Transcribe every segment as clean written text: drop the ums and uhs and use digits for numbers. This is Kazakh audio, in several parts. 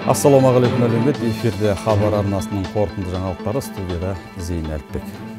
Ассалаумағалейкум әлемет, эфирде хабар арнасының қорытынды жаңалықтары, студияда Зейін Әліпбек.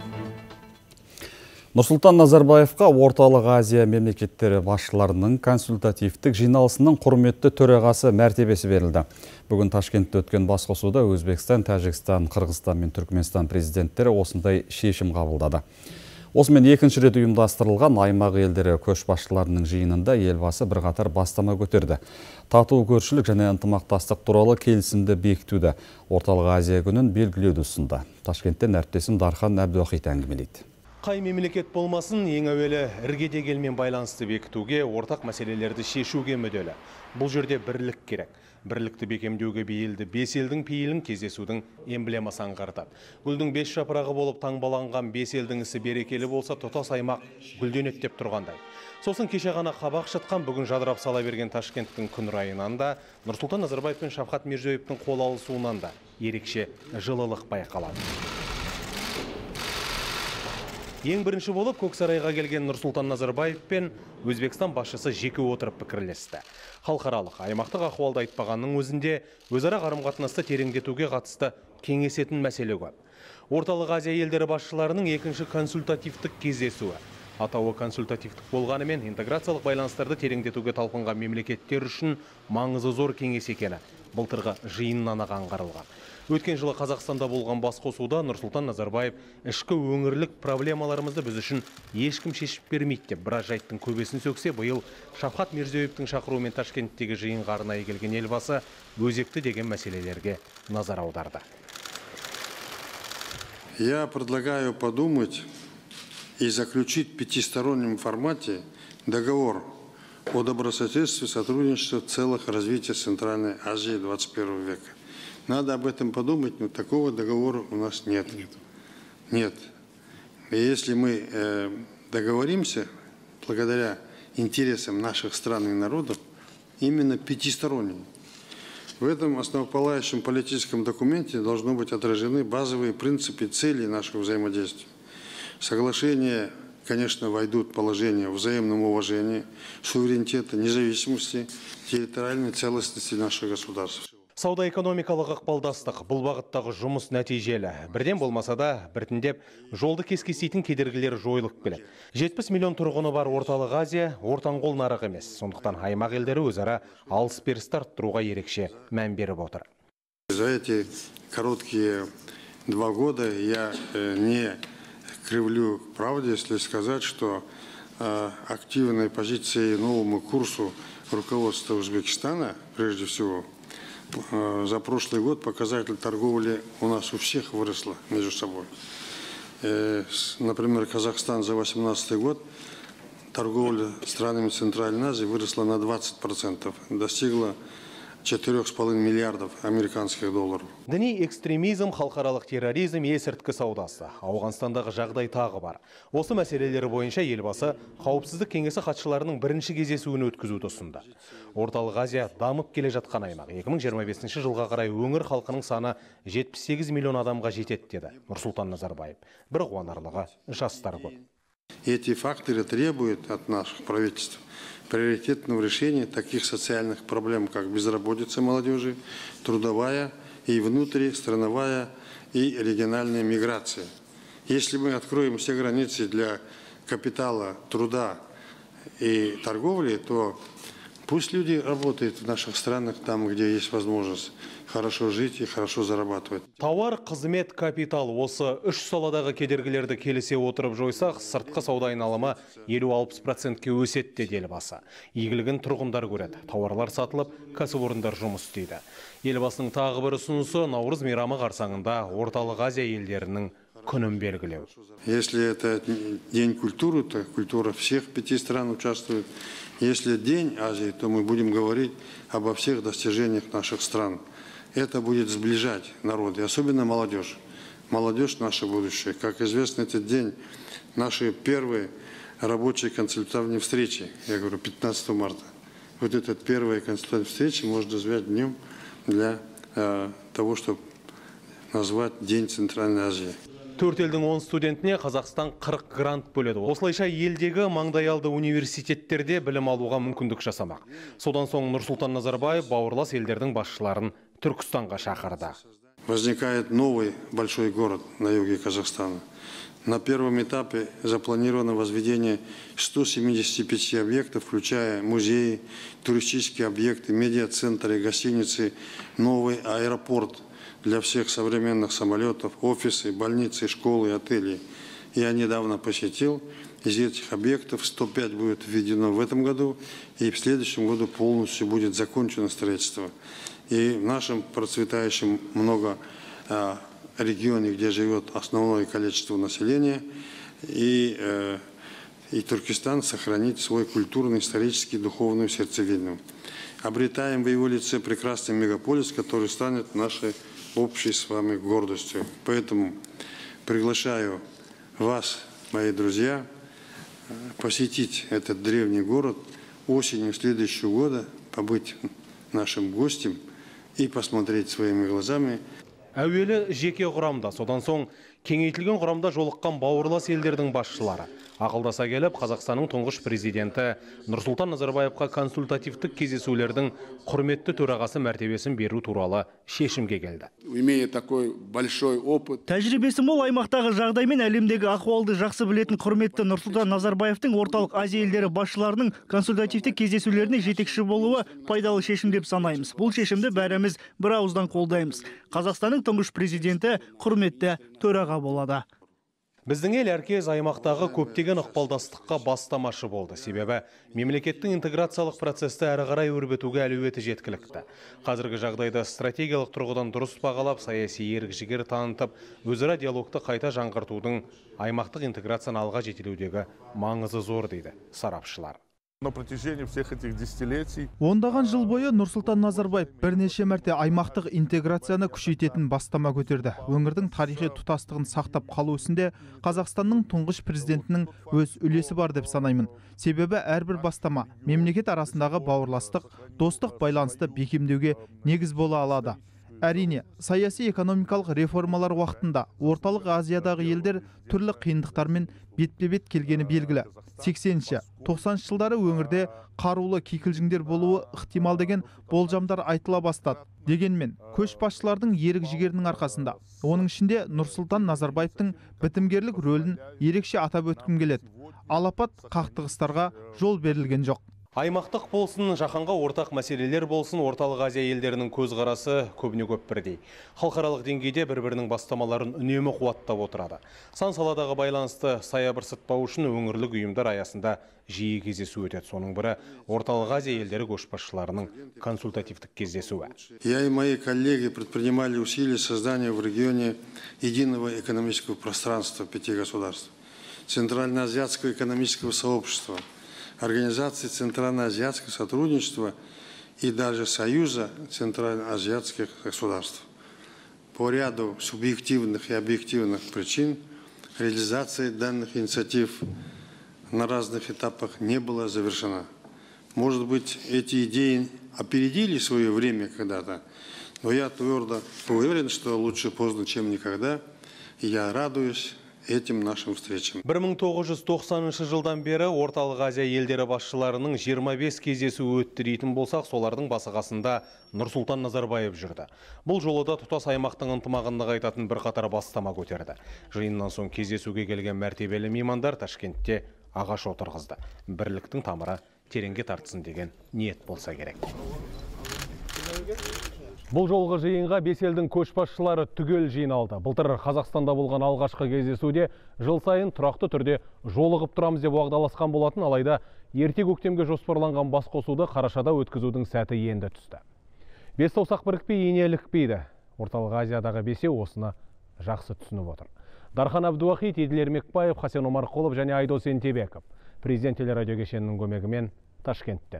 Нұрсұлтан Назарбаевқа Орталық Азия мемлекеттері басшыларының консультативтік жиналысының құрметті төрағасы мәртебесі берілді. Бүгін Ташкентте өткен басқосуда Өзбекстан, Тәжікстан, Қырғызстан мен Түркменстан президенттері осындай шешім қабылдады. Осымен екінші рет ұйымдастырылған аймақ елдері көшбасшыларының жиынында елбасы бірқатар бастама көтерді. Тату көршілік және ынтымақтастық туралы келісімді бекітуді, Орталық Азия күнін белгілеуді ұсынды. Ташкенттен әріптесім Дархан Әбдуахит әңгімелейді. Қай мемлекет болмасын, ең әуелі іргедегі елмен байланысты бекітуге, ортақ мәселелерді шешуге мүдделі. Бұл жерде бірлік керек. Бірлікті бекемдеуге бейілді бес елдің пейілін кездесудің эмблемасы аңғартады. Гүлдің бес жапырағы болып таңбаланған бес елдің ісі берекелі болса, тұтас аймақ гүлденеді деп тұрғандай. Сосын кеше ғана қабақ шытқан, бүгін жадырап сала берген Ташкенттің күн райынан да, Нұрсұлтан Назарбаев пен Шавкат Мирзиёевтің қол алысуынан да ерекше жылылық байқалады. Ең бірінші болып Көксарайға келген Нұрсұлтан Назарбаев пен Өзбекстан басшысы жеке отырып пікірлесті. Халықаралық, аймақтық ахуалды айтпағанның өзінде өзара қарым-қатынасты тереңдетуге қатысты кеңесетін мәселе көп. Орталық Азия елдері басшыларының екінші консультативтік кездесуі. Атауы консультативтік болғанымен интеграциялық байланыстарды тереңдетуге талпынған мемлекеттер үшін маңызы зор кеңес екені былтырғы жиыннан аңғарылған. Өткен жылы Қазақстанда болған басқосуда Нұрсұлтан Назарбаев ішкі өңірлік проблемаларымызды біз үшін ешкім шешіп бермейді деп біраз жайттың көбесін сөксе, биыл Шавкат Мирзиёевтің шақыруымен Ташкенттегі жиынға арнайы келген елбасы өзекті деген мәселелерге назар аударды. Я предлагаю подумать и заключить в пятистороннем формате договор о добрососедстве, сотрудничестве в целях развития Центральной Азии 21 века. Надо об этом подумать, но такого договора у нас нет. Нет. И если мы договоримся, благодаря интересам наших стран и народов, именно пятисторонним, в этом основополагающем политическом документе должны быть отражены базовые принципы и цели нашего взаимодействия. Соглашения, конечно, войдут в положение взаимного уважения, суверенитета, независимости, территориальной целостности наших государств. Сауда-экономикалық ықпалдастық бұл бағыттағы жұмыс нәтижелі. Бірден болмаса да, біртіндеп жолды кескестейтін кедергілер жойылып келеді. 70 миллион тұрғыны бар Орталық Азия ортаңғол нарық емес. Сондықтан аймақ елдері өзара алыс-берісті арттыруға ерекше мән беріп отыр. За эти короткие 2 года я не кривлю правде, если сказать, что активной позицией новому курсу руководства Узбекистана, прежде всего, за прошлый год показатель торговли у нас у всех выросла между собой. Например, Казахстан за 2018 год торговля странами Центральной Азии выросла на 20%, достигла 4,5 миллиардов американских долларов. Діни экстремизм, халықаралық терроризм, есірткі саудасы. Ауғанстандағы жағдай тағы бар. Осы мәселелері бойынша елбасы қауіпсіздік кеңесі хатшыларының бірінші кездесуін өткізуді ұсынды. Орталық Азия дамып келе жатқан аймақ. 2025 жылға қарай өңір халқының саны 78 миллион адамға жетеді деді Нұрсұлтан Назарбаев. Бір қуанарлығы жастар көп. Эти факторы требуют от наших правительств приоритетного решения таких социальных проблем, как безработица молодежи, трудовая и внутристрановая и региональная миграция. Если мы откроем все границы для капитала, труда и торговли, то пусть люди работают в наших странах там, где есть возможность хорошо жить и хорошо зарабатывать. Тауар, қызмет, капитал осы үш саладағы кедергілерді келісе отырып жойсақ, сыртқы сауда айналымы 50-60%-ке өседі деді елбасы. Игілігін тұрғындар көреді. Тауарлар сатылып, кәсіпорындар жұмыс істейді. Елбасының тағы бір ұсынысы Наурыз мейрамы қарсаңында Орталық Азия елдерінің күнін белгілеу. Если это день культуры, то культура всех 5 стран участвует. Если день Азии, то мы будем говорить обо всех достижениях наших стран. Это будет сближать народы, особенно молодежь. Молодежь – наше будущее. Как известно, этот день наши первые рабочие консультативные встречи. Я говорю, 15 марта. Вот этот первые консультативные встречи можно назвать днем для того, чтобы назвать День Центральной Азии. Төрт елдің 10 студентіне Қазақстан 40 грант бөледі. Осылайша елдегі маңдайалды университеттерде білім алуға мүмкіндік жасамақ. Содан соң Нұрсұлтан Назарбаев бауырлас елдердің басшыларын Түркістанға шақырды. Возникает новый большой город на юге Казахстана. На первом этапе запланировано возведение 175 объектов, включая музеи, туристические объекты, медиацентры, гостиницы, новый аэропорт для всех современных самолетов, офисы, больницы, школы, отели. Я недавно посетил. Из этих объектов 105 будет введено в этом году, и в следующем году полностью будет закончено строительство. И в нашем процветающем регионе, где живет основное количество населения, и Туркестан сохранит свой культурный, исторический, духовную сердцевину. Обретаем в его лице прекрасный мегаполис, который станет нашей общей с вами гордостью. Поэтому приглашаю вас, мои друзья, посетить этот древний город осенью следующего года, побыть нашим гостем и посмотреть своими глазами. Әуелі жеке құрамда, содан соң кеңейтілген құрамда жолыққан бауырлас елдердің басшылары ақылдаса келіп, Қазақстанның тұңғыш президенті Нұрсұлтан Назарбаевқа консультативтік кездесулердің құрметті төрағасы мәртебесін беру туралы шешімге келді. Имея такой большой опыт. Тәжірибесі мол аймақтағы жағдай мен әлемдегі ахуалды жақсы білетін құрметті Нұрсұлтан Назарбаевтың орталық Азия елдері басшыларының консультативтік кездесулеріне жетекші болуы пайдалы шешім деп санаймыз. Бұл шешімді бәріміз бір ауыздан қолдаймыз. Қазақстанның тұңғыш президенті құрметті төраға болады. Біздің ел әркез аймақтағы көптеген ықпалдастыққа бастамашы болды. Себебі мемлекеттің интеграциялық процесті әрі қарай өрбітуге әлеуеті жеткілікті. Қазіргі жағдайда стратегиялық тұрғыдан дұрыс бағалап, саяси ерік-жігер танытып, өзара диалогты қайта жаңғыртудың аймақтық интеграцияны алға жетелеудегі маңызы зор дейді сарапшылар. На протяжении всех этих десятилетий ондаған жыл бойы Нұрсұлтан Назарбаев бірнеше мәрте аймақтық интеграцияны күшейтетін бастама көтерді. Өңірдің тарихи тұтастығын сақтап қалу ісінде Қазақстанның тұңғыш президентінің өз үлесі бар деп санаймын. Себебі әрбір бастама мемлекет арасындағы бауырластық, достық байланысты бекемдеуге негіз бола алады. Әрине, саяси экономикалық реформалар уақытында орталық Азиядағы елдер түрлі қиындықтармен бетпе-бет келгені белгілі. 80-90 жылдары өңірде қарулы кикілжіңдер болуы ықтимал деген болжамдар айтыла бастады. Дегенмен, көшбасшылардың ерік-жігерінің арқасында, оның ішінде Нұрсұлтан Назарбаевтың бітімгерлік рөлін ерекше атап өткім келеді. Алапат қақтығыстарға жол берілген жоқ. Аймақтық болсын, жаһанға ортақ мәселелер болсын, орталық Азия елдерінің көзқарасы көбіне көп бірдей. Халықаралық деңгейде бір-бірінің бастамаларын үнемі қуаттап отырады. Сан саладағы байланысты саябырсытпау үшін өңірлік ұйымдар аясында жиі кездесу өтеді. Соның бірі орталық Азия елдері көшбасшыларының консультативтік кездесуі. Я и мои коллеги предпринимали усилия создания в регионе единого экономического пространства 5 государств, Центральноазиатского экономического сообщества, Организации Центральноазиатского сотрудничества и даже Союза Центральноазиатских государств. По ряду субъективных и объективных причин реализация данных инициатив на разных этапах не была завершена. Может быть, эти идеи опередили свое время когда-то, но я твердо уверен, что лучше поздно, чем никогда, и я радуюсь этим нашим встречам. 1990 жылдан бері орталық Азия елдері басшыларының 25 кездесу өтті дейтін болсақ, солардың басықасында Нұрсұлтан Назарбаев жүрді. Бұл жолы да тұтас аймақтың ынтымағын нығайтатын бірқатар бастама көтерді. Жиыннан соң кездесуге келген мәртебелі меймандар Ташкентте ағаш отырғызды. Бірліктің тамыры тереңге тартсын деген ниет болса керек. Бұл жолғы жиынға бес елдің көшбасшылары түгел жиналды. Былтыр Қазақстанда болған алғашқы кездесуде жыл сайын тұрақты түрде жолығып тұрамыз деп уағдаласқан болатын, алайда ерте көктемге жоспарланған басқосуды қарашада өткізудің сәті енді түсті. Бес саусақ бірікпей, ине ілікпейді. Орталық Азиядағы бесеу осыны жақсы түсініп отыр. Дархан Әбдуахит, Еділ Ермекбаев, Хасен Омарқұлов және Айдос Ентебеков. Президент телерадио кешенінің көмегімен Ташкенттен.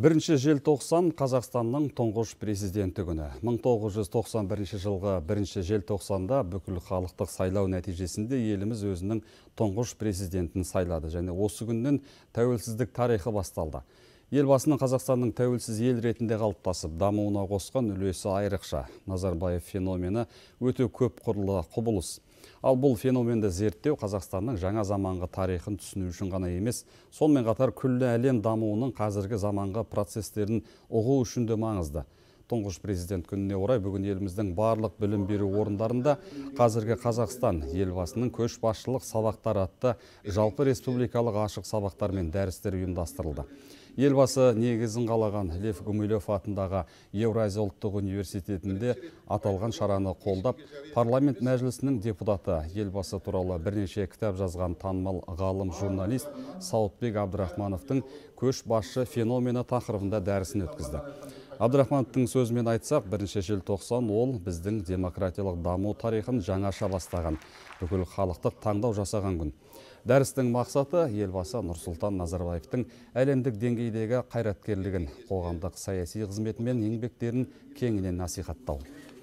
1 желтоқсан Қазақстанның тұңғыш президенті күні. 1991 жылғы 1 желтоқсанда бүкіл халықтық сайлау нәтижесінде еліміз өзінің тұңғыш президентін сайлады және осы күннен тәуелсіздік тарихы басталды. Елбасының Қазақстанның тәуелсіз ел ретінде қалыптасып, дамуына қосқан үлесі айрықша. Назарбаев феномені өте көп қырлы құбылыс. Ал бұл феноменді зерттеу Қазақстанның жаңа заманғы тарихын түсіну үшін ғана емес, сонымен қатар күллі әлем дамуының қазіргі заманғы процестерін ұғу үшін де маңызды. Тұңғыш президент күніне орай бүгін еліміздің барлық білім беру орындарында қазіргі Қазақстан елбасының көшбасшылық сабақтары атты жалпы республикалық ашық сабақтар мен дәрістер ұйымдастырылды. Елбасы негізін қалаған Лев Гумилев атындағы Еуразия ұлттық университетінде аталған шараны қолдап, парламент мәжілісінің депутаты, елбасы туралы бірнеше кітап жазған танымал ғалым журналист Сауытбек Абдрахмановтың көшбасшы феномені тақырыбында дәрісін өткізді. Абдрахмановтың сөзімен айтсақ, 1 желтоқсан ол біздің демократиялық даму тарихын жаңаша бастаған, бүкіл халықтық таңдау жасаған күн. Дәрістің мақсаты елбасы Нұрсұлтан Назарбаевтың әлемдік деңгейдегі қайраткерлігін, қоғамдық саяси қызметі мен еңбектерін кеңінен насихаттау.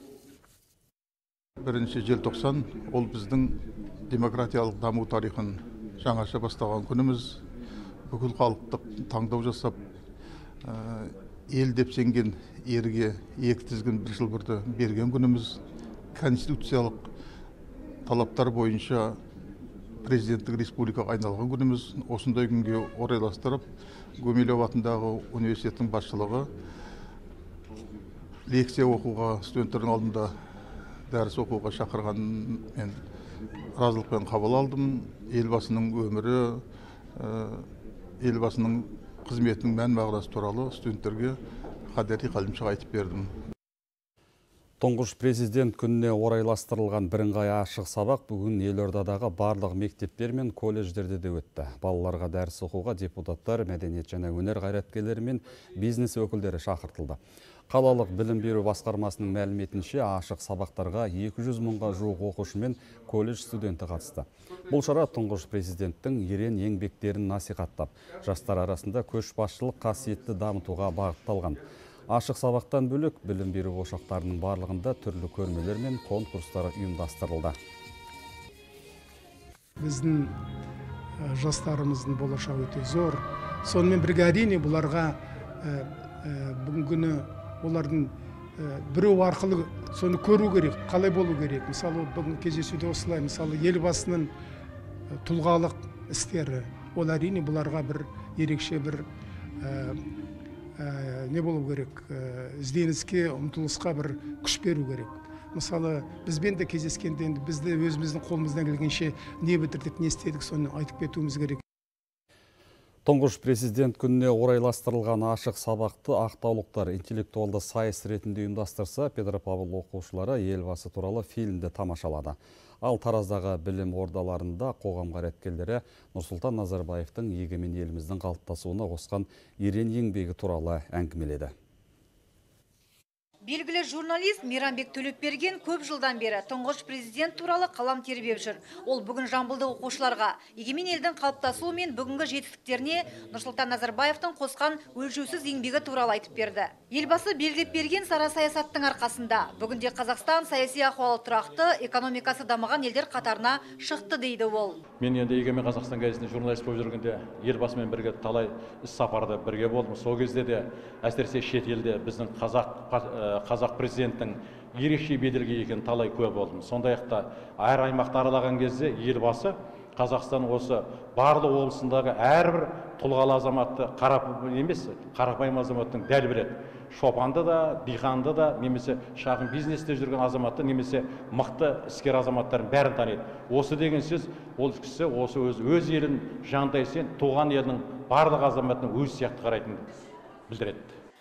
1 желтоқсан ол біздің демократиялық даму тарихын жаңаша бастаған күніміз. Бүкіл халықтық таңдау жасап, ел деп сенген ерге екі тізгін бір жыл бірді берген күніміз. Конституциялық талаптар бойынша президенттік республикаға айналған күніміз. Осындай күнге орайластырып, Гумилев атындағы университеттің басшылығы лекция оқуға, студенттердің алдында дәріс оқуға шақырғанын мен разылықпен қабыл алдым. Елбасының өмірі, елбасының қызметінің мән мағынасы туралы студенттерге қадери қалымша айтып бердім. Тұңғыш президент күніне орайластырылған бірыңғай ашық сабақ бүгін елордадағы барлық мектептер мен колледждерде де өтті. Балаларға дәріс оқуға депутаттар, мәдениет және өнер қайраткерлері мен бизнес өкілдері шақыртылды. Қалалық білім беру басқармасының мәліметінше ашық сабақтарға 200 мыңға жуық оқушы мен колледж студенті қатысты. Бұл шара тұңғыш президенттің ерен еңбектерін насихаттап, жастар арасында көшбасшылық қасиетті дамытуға бағытталған. Ашық сабақтан бөлек білім беру ошақтарының барлығында түрлі көрмелер мен конкурстар ұйымдастырылды. Біздің жастарымыздың болашағы өте зор. Сонымен бірге әрине бұларға бүгінгіні олардың біреу арқылы соны көру керек, қалай болу керек. Мысалы, бүгін кездесуде осылай, мысалы, елбасының тұлғалық істері, ол әрине бұларға бір ерекше бір не болу керек, ізденіске, ұмтылысқа бір күш беру керек. Мысалы, бізбен де кездескенде бізді өзіміздің қолымыздан келгенше не бітірдік, не істедік, соны айтып кетуіміз керек. Тұңғыш президент күніне орайластырылған ашық сабақты ақтаулықтар интеллектуалды сайыс ретінде ұйымдастырса, Петропавл оқушылары елбасы туралы фильмді тамашалады. Ал Тараздағы білім ордаларында қоғам қайраткерлері Нұрсұлтан Назарбаевтың егемен еліміздің қалыптасуына қосқан ерен еңбегі туралы әңгімеледі. Белгілі журналист Мейрамбек Төлепберген көп жылдан бері тұңғыш президент туралы қалам тербеп жүр. Ол бүгін жамбылдық оқушыларға егемен елдің қалыптасуы мен бүгінгі жетістіктеріне Нұрсұлтан Назарбаевтың қосқан өлшеусіз еңбегі туралы айтып берді. Елбасы белгілеп берген сара саясаттың арқасында бүгінде Қазақстан саяси ахуалы тұрақты, экономикасы дамыған елдер қатарына шықты дейді ол. Мен енді егемен Қазақстан газетінде журналист болып жүргенде елбасымен бірге талай іс сапарда бірге болдым. Сол кезде де әсіресе шет елде біздің қазақ президенттің ерекше беделге екенін талай куә болдым. Сондай-ақ әр аймақты аралаған кезде елбасы Қазақстан осы барлық облысындағы әрбір тұлғалы азаматты қарапайым азаматтың дәл біледі. Шопанды да, диқанды да, немесе шағын бизнесте жүрген азаматты, немесе мықты іскер азаматтарын бәрін таниды. Осы деген сөз, ол кісі осы өз елін жандайсен, туған елінің барлық азаматының өз сияқты қарайтынын білдіреді.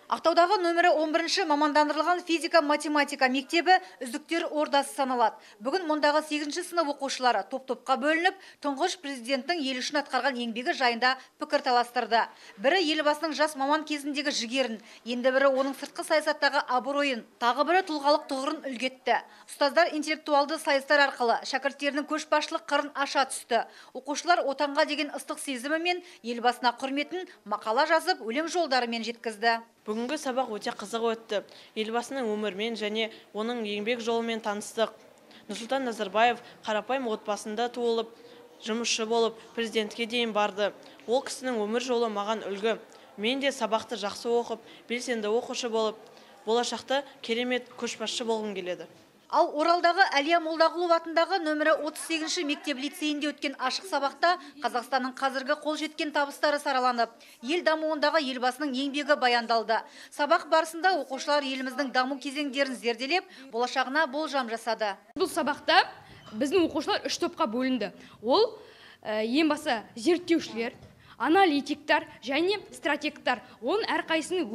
Ақтаудағы нөмірі 11-ші мамандандырылған физика-математика мектебі үздіктер ордасы саналады. Бүгін мұндағы 8-ші сынып оқушылары топ-топқа бөлініп, тұңғыш президенттің ел үшін атқарған еңбегі жайында пікір таластырды. Бірі елбасының жас маман кезіндегі жігерін, енді бірі оның сыртқы саясаттағы абыройын, тағы бірі тұлғалық тұғырын үлгетті. Ұстаздар интеллектуалды сайыстар арқылы шәкірттерінің көшбасшылық қырын аша түсті. Оқушылар отанға деген ыстық сезімі мен елбасына құрметін мақала жазып, өлең жолдарымен жеткізді. Бүгінгі сабақ өте қызық өтті. Елбасының өмірмен және оның еңбек жолымен таныстық. Нұрсұлтан Назарбаев қарапайым отбасында туылып, жұмысшы болып, президентке дейін барды. Ол кісінің өмір жолы маған үлгі. Мен де сабақты жақсы оқып, белсенді оқушы болып, болашақта керемет көшбасшы болғым келеді. Ал Оралдағы Әлия Молдағұлов атындағы нөмірі 38-ші мектеп лицейінде өткен ашық сабақта Қазақстанның қазіргі қол жеткен табыстары сараланып, ел дамуындағы елбасының еңбегі баяндалды. Сабақ барысында оқушылар еліміздің даму кезеңдерін зерделеп, болашағына болжам жасады. Бұл сабақта біздің оқушылар 3 топқа бөлінді. Ол ең басы зерттеушілер, аналитиктар және стратегтар. Оның әрқайсының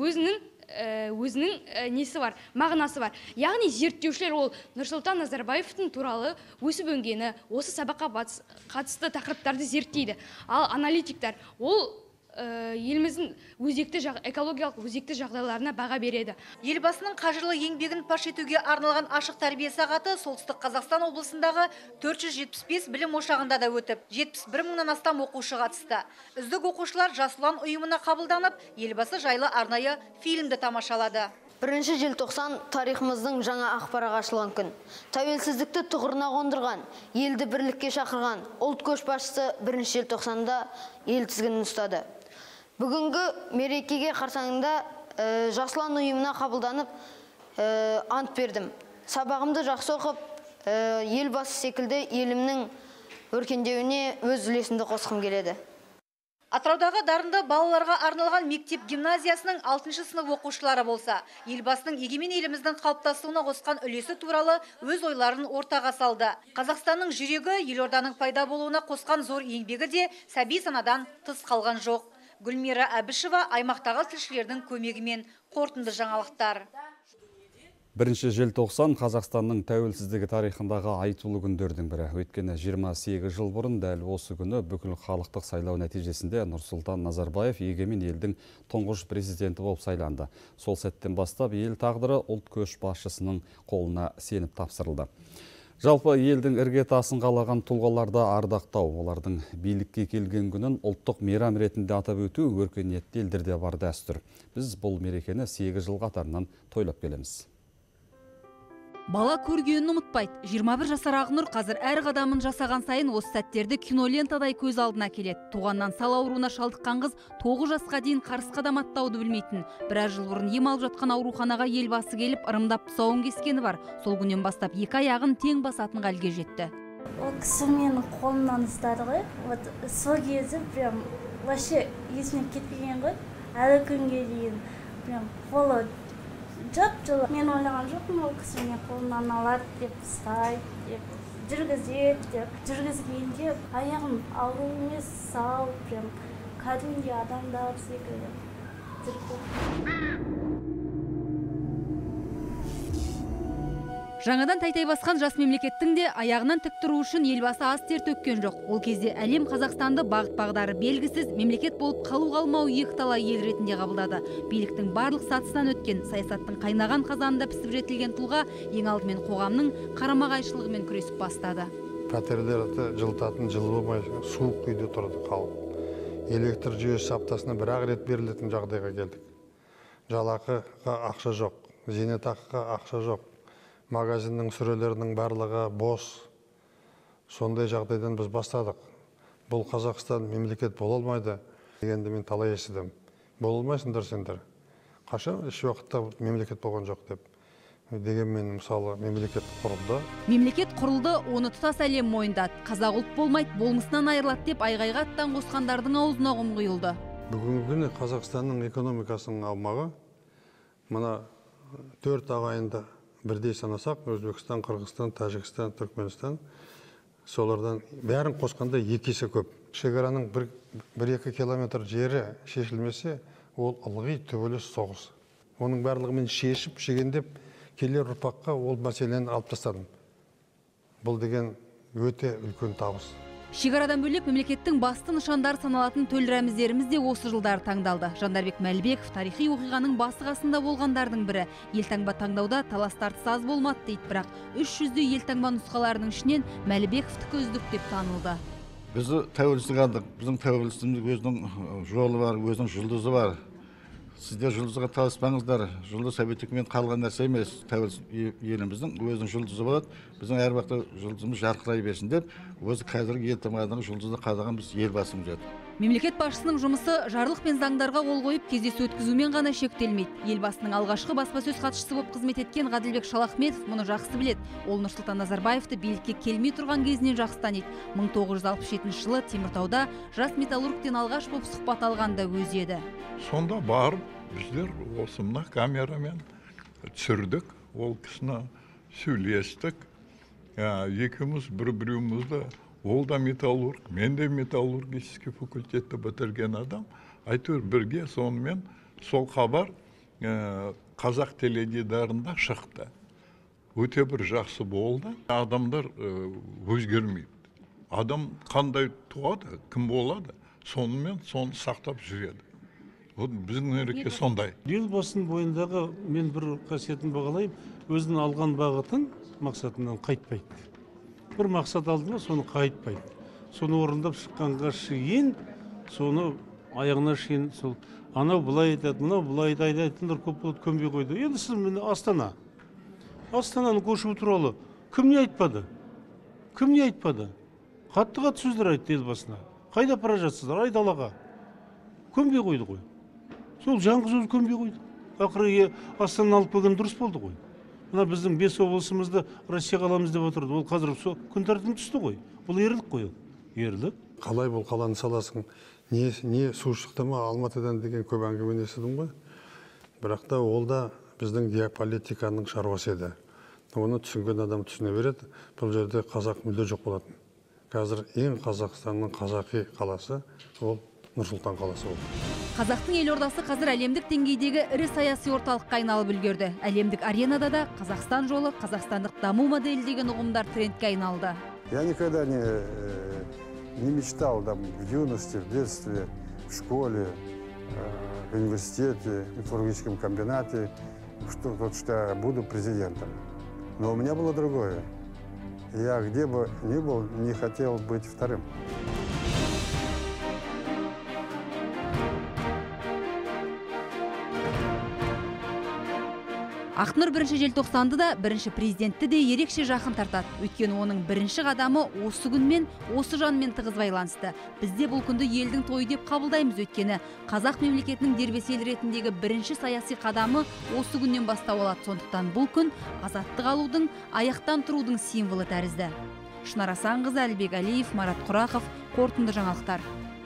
өзінің несі бар, мағынасы бар. Яғни зерттеушілер ол Нұрсұлтан Назарбаевтың туралы өсіп өнгені, осы сабаққа қатысты тақырыптарды зерттейді. Ал аналитиктар ол еліміздің экологиялық өзекті жағдайларына баға береді. Елбасының қажырлы еңбегін паш етуге арналған ашық тәрбие сағаты солтүстік Қазақстан облысындағы 475 білім ошағында да өтіп, 71 мыңнан астам оқушы қатысты. Үздік оқушылар Жас ұлан ұйымына қабылданып, елбасы жайлы арнайы фильмді тамашалады. 1 желтоқсан тарихымыздың жаңа ақпарға ашылған күн. Тәуелсіздікті тұғырына қондырған, елді бірлікке шақырған ұлт көшбасшысы 1 желтоқсанда ел тізгінін ұстады. Бүгінгі мерекеге қарсаңында Жас ұлан ұйымына қабылданып ант бердім. Сабағымды жақсы оқып, елбасы секілді елімнің өркендеуіне өз үлесімді қосқым келеді. Атыраудағы дарынды балаларға арналған мектеп гимназиясының 6-шы сынып оқушылары болса, елбасының егемен еліміздің қалыптасуына қосқан үлесі туралы өз ойларын ортаға салды. Қазақстанның жүрегі, елорданың пайда болуына қосқан зор еңбегі де сәби санадан тыс қалған жоқ. Гүлмира Әбішева аймақтағы тілшілердің көмегімен қорытынды жаңалықтар. 1 желтоқсан Қазақстанның тәуелсіздігі тарихындағы айтулы күндердің бірі. Өйткені 28 жыл бұрын дәл осы күні бүкіл халықтық сайлау нәтижесінде Нұрсұлтан Назарбаев егемен елдің тұңғыш президенті болып сайланды. Сол сәттен бастап ел тағдыры ұлт көшбасшысының қолына сеніп тапсырылды. Жалпы елдің іргетасын қалаған тұлғаларды ардақтау, олардың билікке келген күнін ұлттық мейрам ретінде атап өту өркениетті елдерде бар дәстүр. Біз бұл мерекені 8 жыл қатарынан тойлап келеміз. Бала көргенін ұмытпайды. 21 жасар Ақнұр қазір әр қадамын жасаған сайын осы сәттерді кинолентадай көз алдына келеді. Туғаннан сал ауруына шалдыққан қыз 9 жасқа дейін қарыс қадам аттауды білмейтін. Біраз жыл бұрын ем алып жатқан ауруханаға елбасы келіп ырымдап тұсауын кескені бар. Сол күннен бастап 2 аяғын тең басатын халге жетті. Ол кісі менің қолымнан ұстады ғой. Сол кезде прям вообще есімнен кетпеген ғой. Әлі күнге дейін прям қолы жап-жылы. Мен ойлаған жоқпын, ол кісі мен қолымнан алады деп, ұстайды деп, жүргізеді деп. Жүргізгенде аяғым ауру емес, сау, прям кәдімгі адамдар секілді жүріп. Жаңадан тайтай басқан жас мемлекеттің де аяғынан тік тұру үшін елбасы аз тер төккен жоқ. Ол кезде әлем Қазақстанды бағыт-бағдары белгісіз мемлекет болып қалу-қалмау екіталай ел ретінде қабылдады. Биліктің барлық сатысынан өткен, саясаттың қайнаған қазанында пісіп жетілген тұлға ең алдымен қоғамның қарама-қайшылығымен күресіп бастады. Пәтерлерді жылытатын жылы болмай суық үйде тұрды халық. Электр жүйесі аптасына 1-ақ рет берілетін жағдайға келдік. Жалақыға ақша жоқ, зейнетақыға ақша жоқ. Магазиннің сөрелерінің барлығы бос. Сондай жағдайдан біз бастадық. Бұл Қазақстан мемлекет бола алмайды дегенді мен талай естідім. Бола алмайсыңдар сендер. Қашан еш уақытта мемлекет болған жоқ деп. Дегенмен мысалы мемлекет құрылды. Мемлекет құрылды, оны тұтас әлем мойындады. Қазақ ұлт болмайды, болмысынан айырылады деп айғайға аттан қосқандардың аузына құм құйылды. Бүгінгі күні Қазақстанның экономикасының аумағы мына 4 ағайынды бірдей санасақ, Өзбекстан, Қырғызстан, Тәжікстан, Түркменстан, солардан бәрін қосқанда 2 есе көп. Шекараның 1-2 километр жері шешілмесе, ол ылғи төбелес соғыс. Оның барлығымен шешіп, шегендеп, келер ұрпаққа ол мәселені алып тастадым. Бұл деген өте үлкен табыс. Шекарадан бөлек мемлекеттің басты нышандары саналатын төл рәміздеріміз де осы жылдары таңдалды. Жандарбек Мәлібеков тарихи оқиғаның басы қасында болғандардың бірі. Елтаңба таңдауда талас тартыс аз болмады дейді, бірақ 300-дей елтаңба нұсқаларының ішінен Мәлібековтікі үздік деп танылды. Біз тәуелсіздік алдық. Біздің тәуелсіздігіміз өзінің жолы бар, өзінің жұлдызы бар. Сіздер жұлдызға таласпаңыздар. Жұлдыз Советтікімен қалған нәрсе емес. Тәуелсіз еліміздің өзінің жұлдызы болады. Біздің әр уақытта жұлдызымыз жарқырай берсін деп, өзі қазіргі елтаңбадағы жұлдызды қадаған біз елбасымыз еді. Мемлекет басшысының жұмысы жарлық пен заңдарға қол қойып кездесу өткізумен ғана шектелмейді. Елбасының алғашқы баспасөз хатшысы болып қызмет еткен Ғаділбек Шалахметов мұны жақсы біледі. Ол Нұрсұлтан Назарбаевты билікке келмей тұрған кезінен жақсы таниды. 1967 жылы Теміртауда жас металлургтен алғаш болып сұхбат алғанда өзі еді. Сонда барып біздер осы мына камерамен түсірдік, ол кісіні сөйлестік. Екеуміз бір-бірімізді, ол да металлург, мен де металлургический факультетті бітірген адам. Әйтеуір бірге сонымен сол хабар қазақ теледидарында шықты. Өте бір жақсы болды. Адамдар өзгермейді. Адам қандай туады, кім болады, сонымен соны сақтап жүреді. Біздің ереке сондай. Елбасының бойындағы мен бір қасиетін бағалаймын, өзінің алған бағытын мақсатынан қайтпайды. Бір мақсат алды ма, соны қайтпайды. Соны орындап шыққанға шейін, соны аяғына шейін, сол анау бұлай айтады, мынау бұлай айтатындар көп болады, көнбей қойды. Енді сіз міне Астана. Астананы көшіру туралы кім не айтпады? Кім не айтпады? Қатты сөздер айтты елбасына. Қайда бара жатсыздар? Айдалаға. Көнбей қойды ғой. Сол жаңғыз өзі көнбей қойды. Ақыры Астананы алып келген дұрыс болды ғой. Мына біздің 5 облысымызды Россияға аламыз деп отырды. Ол қазір күн тәртібіне түсті ғой. Бұл ерлік қой. Ерлік. Қалай бұл қаланы саласың? Не су шықты ма Алматыдан деген көп әңгіме естідім ғой. Бірақ та ол да біздің геополитиканың шаруасы еді. Оны түсінген адам түсіне береді. Бұл жерде қазақ мүлде жоқ болатын. Қазір ең Қазақстанның қазақи қаласы ол Нұрсұлтан қаласы болды. Қазақтың елордасы қазір әлемдік деңгейдегі ірі саяси орталыққа айналып үлгерді. Әлемдік аренада да Қазақстан жолы, қазақстандық даму моделі деген ұғымдар трендке айналды. Я никогда не мечтал в юности, в детстве, в школе, в университете, в металлургическом комбинате, что я буду президентом. Но у меня было другое. Я где бы ни был, не хотел быть вторым. Ақнұр 1 желтоқсанды да, 1 президентті де ерекше жақын тартады. Өйткені оның бірінші қадамы осы күнмен, осы жанмен тығыз байланысты. Бізде бұл күнді елдің тойы деп қабылдаймыз, өйткені қазақ мемлекетінің дербес ел ретіндегі бірінші саяси қадамы осы күннен бастау алады. Сондықтан бұл күн азаттық алудың, аяқтан тұрудың символы тәрізді. Шынар Асанқызы, Әлібек Әлиев, Марат Құрақов, қорытынды жаңалықтар.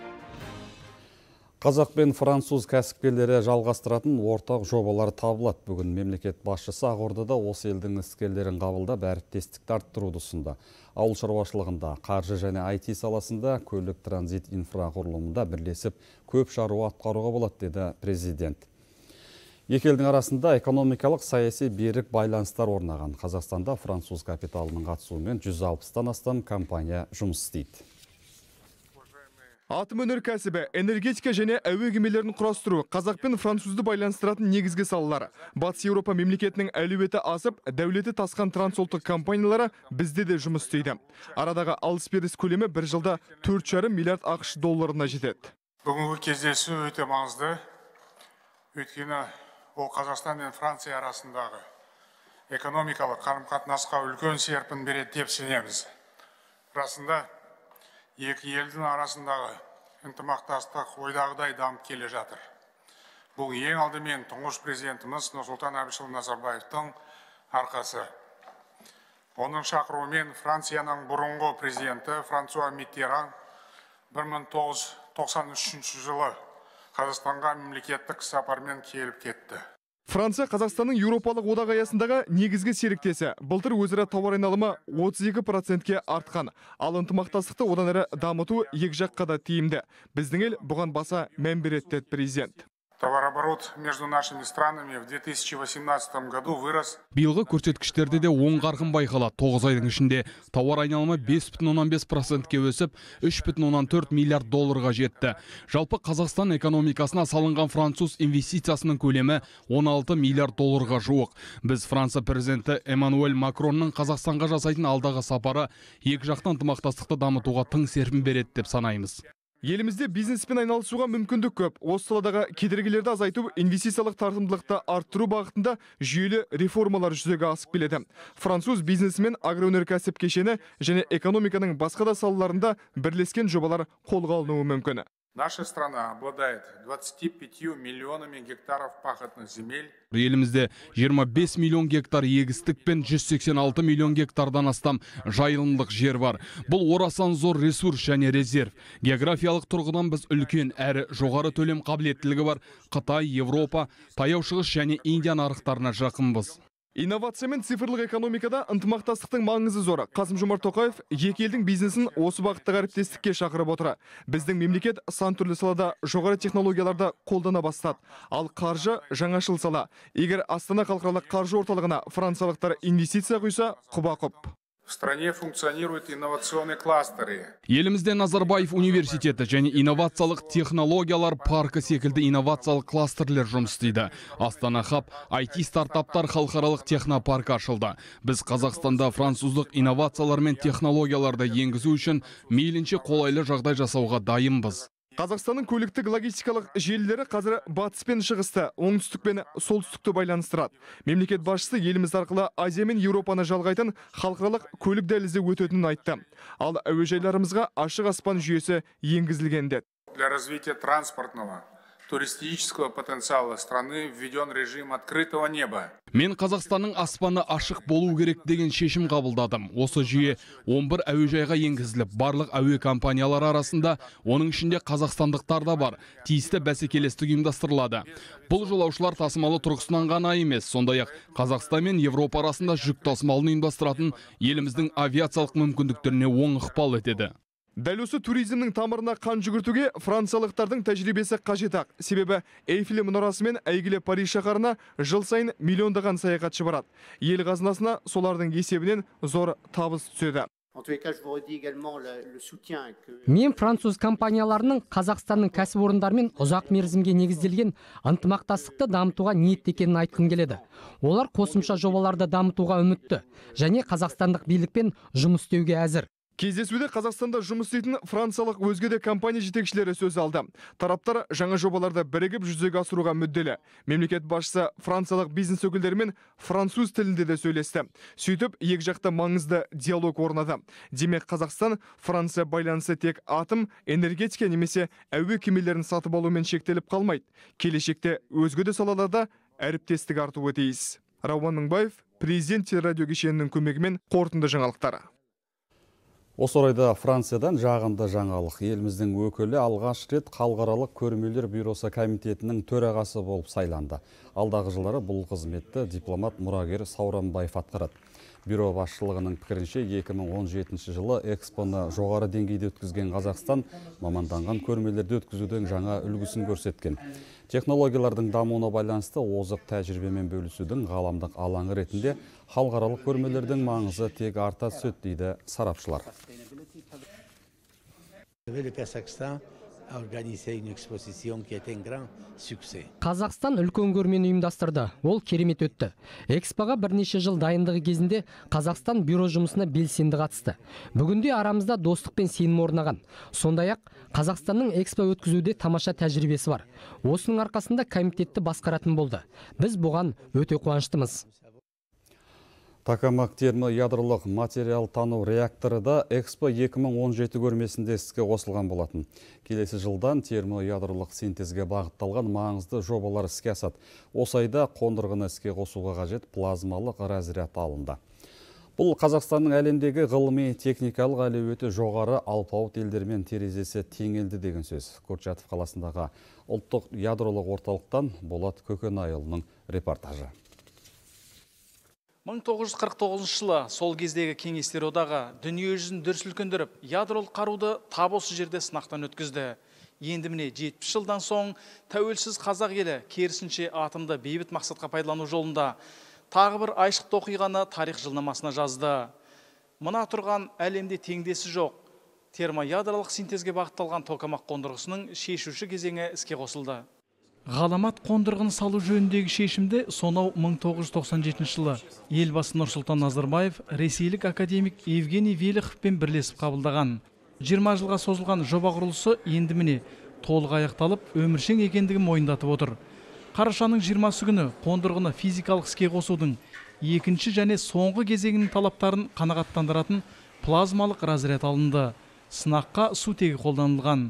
Қазақ пен француз кәсіпкерлері жалғастыратын ортақ жобалар табылады. Бүгін мемлекет басшысы Ақордада осы елдің іскерлерін қабылдап әріптестікті арттыруды ұсынды. Ауыл шаруашылығында, қаржы және IT саласында, көлік транзит инфрақұрылымында бірлесіп көп шаруа атқаруға болады, деді президент. Екі елдің арасында экономикалық саяси берік байланыстар орнаған. Қазақстанда француз капиталының қатысуымен 160-тан астам компания жұмыс істейді. Атом өнеркәсібі, энергетика және әуе кемелерін құрастыру қазақ пен французды байланыстыратын негізгі салалары. Батыс Еуропа мемлекетінің әлеуеті асып, дәулеті тасқан трансұлттық компаниялары бізде де жұмыс істейді. Арадағы алыс-беріс көлемі бір жылда 4,5 миллиард ақш долларына жетеді. Бүгінгі кездесу өте маңызды. Өйткені ол Қазақстан мен Франция арасындағы экономикалық қарым-қатынасқа үлкен серпін береді деп сенеміз. Расында екі елдің арасындағы ынтымақтастық ойдағыдай дамып келе жатыр. Бұл ең алдымен тұңғыш президентіміз Нұрсұлтан Әбішұлы Назарбаевтың арқасы. Оның шақыруымен Францияның бұрынғы президенті Франсуа Миттеран 1993 жылы Қазақстанға мемлекеттік сапармен келіп кетті. Франция Қазақстанның Еуропалық одақ аясындағы негізгі серіктесі. Былтыр өзара тауар айналымы 32%-ке артқан. Ал ынтымақтастықты одан әрі дамыту екі жаққа да тиімді. Біздің ел бұған баса мән береді, деді президент. Товарооборот между нашими странами в 2018 году вырос. Биылғы көрсеткіштерде де оң қарқын байқалады. 9 айдың ішінде тауар айналымы 5,5%-ке өсіп, 3,4 миллиард долларға жетті. Жалпы Қазақстан экономикасына салынған француз инвестициясының көлемі 16 миллиард долларға жуық. Біз Франция президенті Эммануэль Макронның Қазақстанға жасайтын алдағы сапары екі жақты ынтымақтастықты дамытуға тың серпін береді деп санаймыз. Елімізде бизнеспен айналысуға мүмкіндік көп. Осы саладағы кедергілерді азайту, инвестициялық тартымдылықты арттыру бағытында жүйелі реформалар жүзеге асып келеді. Француз бизнесімен агроөнеркәсіп кешені және экономиканың басқа да салаларында бірлескен жобалар қолға алынуы мүмкін. Наша страна обладает 25 миллионами гектаров пахотных земель. Елімізде 25 миллион гектар егістік пен 186 миллион гектардан астам жайылымдық жер бар. Бұл орасан зор ресурс және резерв. Географиялық тұрғыдан біз үлкен әрі жоғары төлем қабілеттілігі бар Қытай, Европа, Таяу Шығыс және Индия нарықтарына жақынбыз. Инновация мен цифрлық экономикада ынтымақтастықтың маңызы зор. Қасым-Жомарт Тоқаев екі елдің бизнесін осы бағыттағы әріптестікке шақырып отыр. Біздің мемлекет сан түрлі салада жоғары технологияларды қолдана бастады. Ал қаржы жаңашыл сала. Егер Астана халықаралық қаржы орталығына франциялықтар инвестиция құйса, құба-құп. В стране функционируют инновационные кластеры. Елімізде Назарбаев университеті және инновациялық технологиялар паркі секілді инновациялық кластерлер жұмыс істейді. Астана Хаб IT стартаптар халықаралық технопаркі ашылды. Біз Қазақстанда француздық инновациялар мен технологияларды енгізу үшін мейлінше қолайлы жағдай жасауға дайынбыз. Қазақстанның көліктік логистикалық желілері қазір батыс пен шығысты, оңтүстік пен солтүстікті байланыстырады. Мемлекет басшысы еліміз арқылы Азия мен Еуропаны жалғайтын халықаралық көлік дәлізі өтетінін айтты. Ал әуежайларымызға ашық аспан жүйесі енгізілген деді. Для развития транспортного туристического потенциала страны введен режим открытого неба. Мен Қазақстанның аспаны ашық болу керек деген шешім қабылдадым. Осы жүйе 11 әуежайға енгізіліп, барлық әуе компаниялары арасында, оның ішінде қазақстандықтар да бар, тиісті бәсекелестік ұйымдастырылады. Бұл жолаушылар тасымалы тұрғысынан ғана емес, сондай-ақ Қазақстан мен Европа арасында жүк тасымалын ұйымдастыратын еліміздің авиациялық мүмкіндіктеріне оң ықпал етеді. Дәл осы туризмнің тамырына қан жүгіртуге франциялықтардың тәжірибесі қажет-ақ. Себебі Эйфель мұнарасы мен әйгілі Париж шаһарына жыл сайын миллиондаған саяхатшы барады. Ел қазынасына солардың есебінен зор табыс түседі. Мен француз компанияларының Қазақстанның кәсіпорындарымен ұзақ мерзімге негізделген ынтымақтастықты дамытуға ниетті екенін айтқым келеді. Олар қосымша жобаларды дамытуға үмітті және қазақстандық билікпен жұмыс істеуге әзір. Кездесуде Қазақстанда жұмыс істейтін франциялық өзге де компания жетекшілері сөз алды. Тараптар жаңа жобаларды бірігіп жүзеге асыруға мүдделі. Мемлекет басшысы франциялық бизнес өкілдерімен француз тілінде де сөйлесті. Сөйтіп, екі жақта маңызды диалог орнады. Демек, Қазақстан Франция байланысы тек атом, энергетика немесе әуе кемелерін сатып алумен шектеліп қалмайды. Келешекте өзге де салаларда әріптестік артуы тиіс. Рауан Мыңбаев, президент телерадио кешенінің көмегімен қорытынды жаңалықтары. Осы орайда Франциядан жағымды жаңалық. Еліміздің өкілі алғаш рет халықаралық көрмелер бюросы комитетінің төрағасы болып сайланды. Алдағы жылдары бұл қызметті дипломат мұрагер Сауранбаев атқарады. Бюро басшылығының пікірінше 2017 жылы экспоны жоғары деңгейде өткізген Қазақстан маманданған көрмелерді өткізудің жаңа үлгісін көрсеткен. Технологиялардың дамуына байланысты озық тәжірибемен бөлісудің ғаламдық алаңы ретінде халықаралық көрмелердің маңызы тек арта түседі дейді сарапшылар. Қазақстан үлкен көрмені ұйымдастырды. Ол керемет өтті. Экспоға бірнеше жыл дайындығы кезінде Қазақстан бюро жұмысына белсенді қатысты. Бүгінде арамызда достық пен сенім орнаған. Сондай-ақ Қазақстанның экспо өткізуде тамаша тәжірибесі бар. Осының арқасында комитетті басқаратын болды. Біз бұған өте қуаныштымыз. Токамак термо ядролық материал тану реакторы да Экспо 2017 көрмесінде іске қосылған болатын. Келесі жылдан термо ядролық синтезге бағытталған маңызды жобалар іске асады. Осы айда қондырғыны іске қосуға қажет плазмалық разряд алынды. Бұл Қазақстанның әлемдегі ғылыми техникалық әлеуеті жоғары алпауыт елдермен терезесі теңелді деген сөз. Курчатов қаласындағы ұлттық ядролық орталықтан Болат Көкенайұлының репортажы. 1949 жылы сол кездегі кеңестер одағы дүние жүзін дүр сілкіндіріп, ядролық қаруды тап осы жерде сынақтан өткізді. Енді міне 70 жылдан соң тәуелсіз қазақ елі керісінше атомды бейбіт мақсатқа пайдалану жолында тағы бір айшықты оқиғаны тарих жылнамасына жазды. Мына тұрған әлемде теңдесі жоқ термоядролық синтезге бағытталған токамак қондырғысының шешуші кезеңі іске қосылды. Ғаламат қондырғыны салу жөніндегі шешімді сонау 1997 жылы елбасы Нұрсұлтан Назарбаев ресейлік академик Евгений Велиховпен бірлесіп қабылдаған. 20 жылға созылған жоба құрылысы енді міне толық аяқталып, өміршең екендігін мойындатып отыр. Қарашаның 20 күні қондырғыны физикалық іске қосудың екінші және соңғы кезеңінің талаптарын қанағаттандыратын плазмалық разряд алынды. Сынаққа сутегі қолданылған.